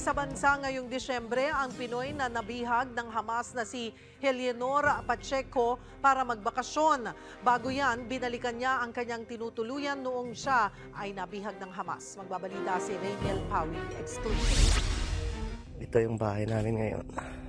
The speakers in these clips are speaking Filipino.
sa bansa ngayong Disyembre ang Pinoy na nabihag ng Hamas na si Eleanor Pacheco para magbakasyon. Bago yan, binalikan niya ang kanyang tinutuluyan noong siya ay nabihag ng Hamas. Magbabalita si Rainiel Pawi, exclusive. Ito yung bahay namin ngayon.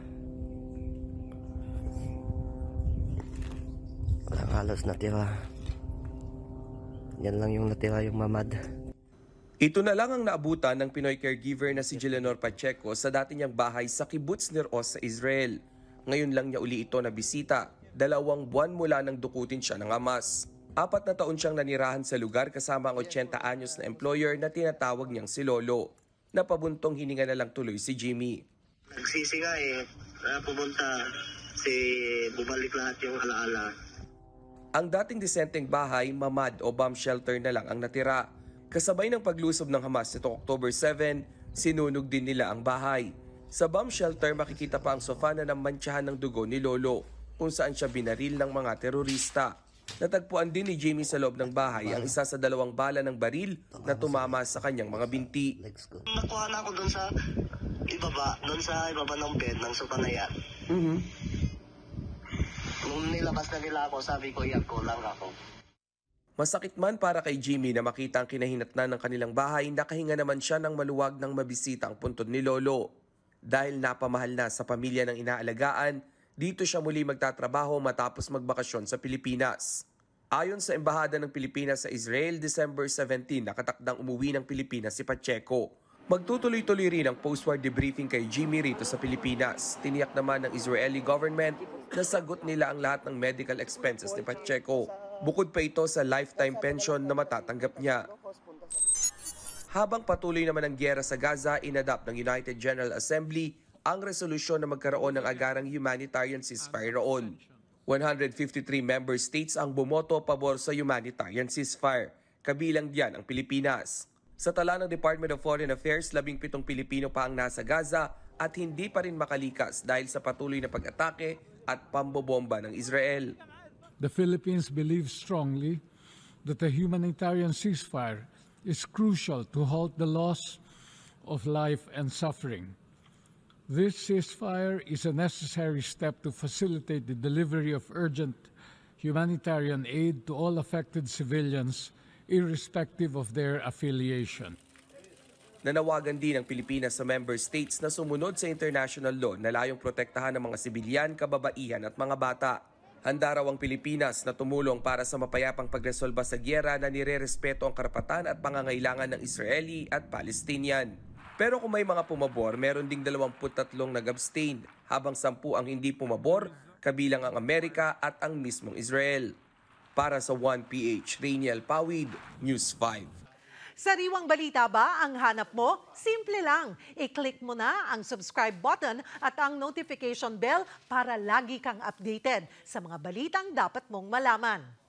Walang halos natira. Yan lang yung natira, yung mamad. Ito na lang ang naabutan ng Pinoy caregiver na si Eleanor Pacheco sa dati niyang bahay sa Kibbutz Nir Oz sa Israel. Ngayon lang niya uli ito nabisita, 2 buwan mula nang dukutin siya ng Hamas. 4 na taon siyang nanirahan sa lugar kasama ang 80 anyos na employer na tinatawag niyang si Lolo. Napabuntong hininga na lang tuloy si Jimmy. Nagsisi nga pumunta bumalik lahat yung alaala. Ang dating disenteng bahay, mamad o bomb shelter na lang ang natira. Kasabay ng paglusob ng Hamas nitong October 7, sinunog din nila ang bahay. Sa bomb shelter makikita pa ang sofa na namantsahan ng dugo ni Lolo, kung saan siya binaril ng mga terorista. Natagpuan din ni Jamie sa loob ng bahay ang isa sa 2 bala ng baril na tumama sa kanyang mga binti. Nakuha na ako doon sa ibaba ng bed ng sofa na yan. Nung nilabas na nila ako, sabi ko, yan ko lang ako. Masakit man para kay Jimmy na makita ang kinahinatnan ng kanilang bahay, nakahinga naman siya ng maluwag ng mabisita ang puntod ni Lolo. Dahil napamahal na sa pamilya ng inaalagaan, dito siya muli magtatrabaho matapos magbakasyon sa Pilipinas. Ayon sa Embahada ng Pilipinas sa Israel, December 17 nakatakdang umuwi ng Pilipinas si Pacheco. Magtutuloy-tuloy rin ang post-war debriefing kay Jimmy rito sa Pilipinas. Tiniyak naman ng Israeli government na sagot nila ang lahat ng medical expenses ni Pacheco. Bukod pa ito sa lifetime pension na matatanggap niya. Habang patuloy naman ang gyera sa Gaza, inadapt ng United General Assembly ang resolusyon na magkaroon ng agarang humanitarian ceasefire roon. 153 member states ang bumoto pabor sa humanitarian ceasefire. Kabilang diyan ang Pilipinas. Sa tala ng Department of Foreign Affairs, 17 Pilipino pa ang nasa Gaza at hindi pa rin makalikas dahil sa patuloy na pag-atake at pambobomba ng Israel. The Philippines believes strongly that a humanitarian ceasefire is crucial to halt the loss of life and suffering. This ceasefire is a necessary step to facilitate the delivery of urgent humanitarian aid to all affected civilians, irrespective of their affiliation. Nanawagan din ang Pilipinas sa member states na sumunod sa international law na layong protektahan ng mga sibilyan, kababaihan at mga bata. Handa raw ang Pilipinas na tumulong para sa mapayapang pagresolba sa gyera na nirerespeto ang karapatan at pangangailangan ng Israeli at Palestinian. Pero kung may mga pumabor, meron ding 23 nag-abstain, habang 10 ang hindi pumabor, kabilang ang Amerika at ang mismong Israel. Para sa 1PH, Rainiel Pawid, News 5. Sariwang balita ba ang hanap mo? Simple lang. I-click mo na ang subscribe button at ang notification bell para lagi kang updated sa mga balitang dapat mong malaman.